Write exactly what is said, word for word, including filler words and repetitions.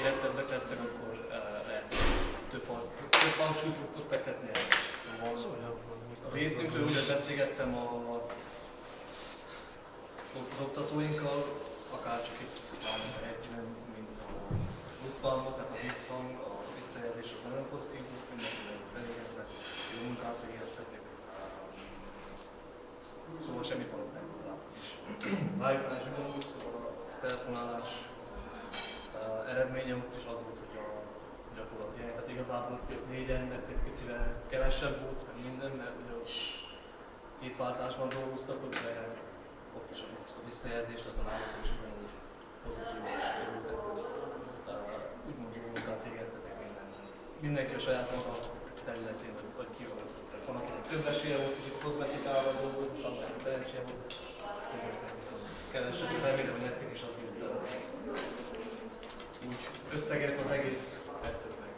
érettebbek lesztek, akkor uh, lehet, több, több hangsúlyt fogtok fektetni el is. Szóval a részünkről úgy beszélgettem a, az oktatóinkkal, akár csak itt nálunk a helyszínen, mint a pluszpalma, tehát a visszhang, a visszajelzés, az nagyon pozitív, mindenkivel elégedve, jó munkát végeztetnek. Szóval semmi panasz nem látok is. Live-nál is gondolunk, szóval a telefonálás uh, eredménye is az volt, hogy a gyakorlat ilyen. Tehát igazából négyen, mert egy picivel kevesebb volt, meg minden, mert ugye két váltásban dolgoztatok, de ott is a visszajelzést, az a náluk is ugyanúgy pozitív és örültek, hogy uh, úgymond jó munkát végeztetek minden. Mindenki a saját maga területén, vagy, vagy ki van. Van, akinek több esélye volt, kicsit kozmetikával dolgozni, szóval szerencséje volt, többeknek viszont kevesebb, remélem, hogy nektek is azért uh, úgy összegez az egész tetszett meg.